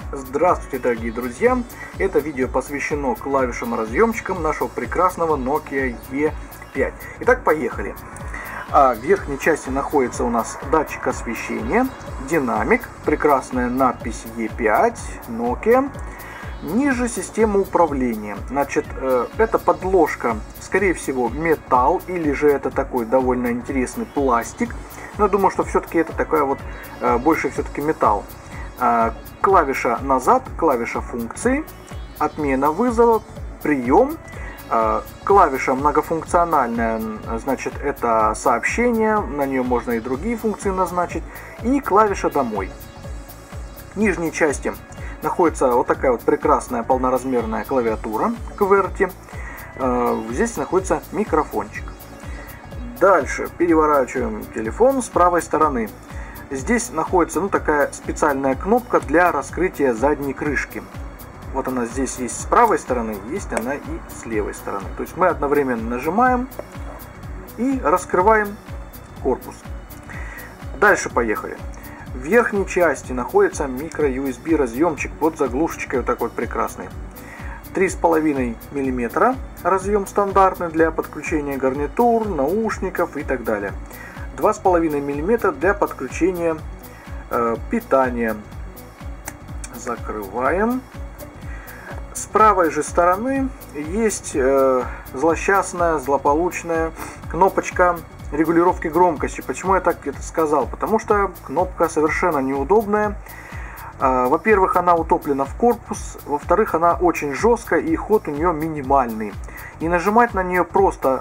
Здравствуйте, дорогие друзья! Это видео посвящено клавишам-разъемчикам нашего прекрасного Nokia E5. Итак, поехали. В верхней части находится у нас датчик освещения, динамик, прекрасная надпись E5, Nokia. Ниже система управления. Значит, это подложка, скорее всего, металл, или же это такой довольно интересный пластик. Но я думаю, что все-таки это такая вот, больше все-таки металл. Клавиша назад, клавиша функции, отмена вызова, прием. Клавиша многофункциональная, значит, это сообщение, на нее можно и другие функции назначить. И клавиша домой. В нижней части находится вот такая вот прекрасная полноразмерная клавиатура QWERTY. Здесь находится микрофончик. Дальше переворачиваем телефон с правой стороны. Здесь находится такая специальная кнопка для раскрытия задней крышки. Вот она здесь есть с правой стороны, есть она и с левой стороны. То есть мы одновременно нажимаем и раскрываем корпус. Дальше поехали. В верхней части находится micro-USB разъемчик под заглушечкой, вот такой вот прекрасный. 3,5 мм разъем стандартный для подключения гарнитур, наушников и так далее. 2,5 мм для подключения питания. Закрываем. С правой же стороны есть злосчастная, злополучная кнопочка регулировки громкости. Почему я так это сказал? Потому что кнопка совершенно неудобная. Во-первых, она утоплена в корпус. Во-вторых, она очень жесткая и ход у нее минимальный. И нажимать на нее просто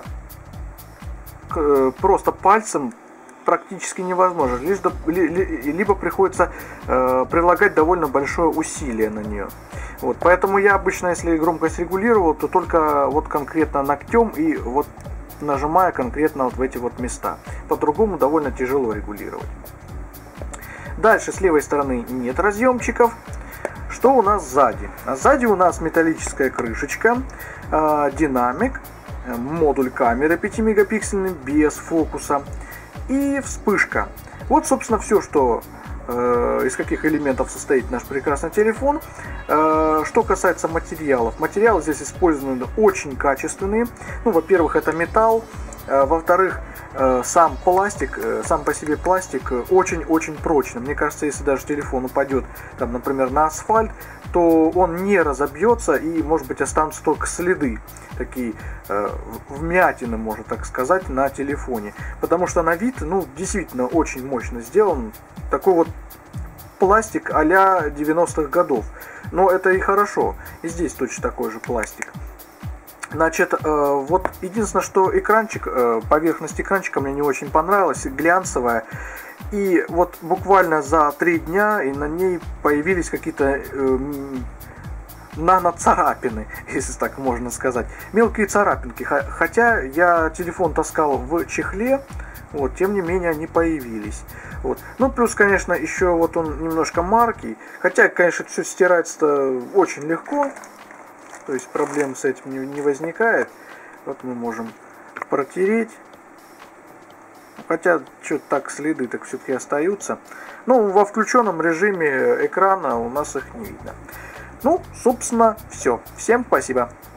пальцем практически невозможно. Либо приходится прилагать довольно большое усилие на нее. Вот, поэтому я обычно, если громкость регулировал, то только вот конкретно ногтем и вот нажимая конкретно вот в эти вот места. По-другому довольно тяжело регулировать. Дальше с левой стороны нет разъемчиков. Что у нас сзади? Сзади у нас металлическая крышечка, динамик, модуль камеры 5-мегапиксельный без фокуса и вспышка. Вот, собственно, все, что из каких элементов состоит наш прекрасный телефон. Что касается материалов. Материалы здесь использованы очень качественные. Во-первых, это металл. Во-вторых, сам пластик, сам по себе пластик очень-очень прочный. Мне кажется, если даже телефон упадет, там, например, на асфальт, то он не разобьется и, может быть, останутся только следы, такие вмятины, можно так сказать, на телефоне. Потому что на вид, действительно очень мощно сделан. Такой вот пластик а-ля 90-х годов. Но это и хорошо. И здесь точно такой же пластик. Значит, вот единственное, что экранчик, поверхность экранчика мне не очень понравилась, глянцевая. И вот буквально за 3 дня и на ней появились какие-то наноцарапины, если так можно сказать. Мелкие царапинки. Хотя я телефон таскал в чехле, вот, тем не менее они появились. Вот. Плюс, конечно, еще вот он немножко маркий. Хотя, конечно, все стирается очень легко. То есть проблем с этим не возникает. Вот мы можем протереть. Хотя, что-то так следы так все-таки остаются. Во включенном режиме экрана у нас их не видно. Собственно, все. Всем спасибо.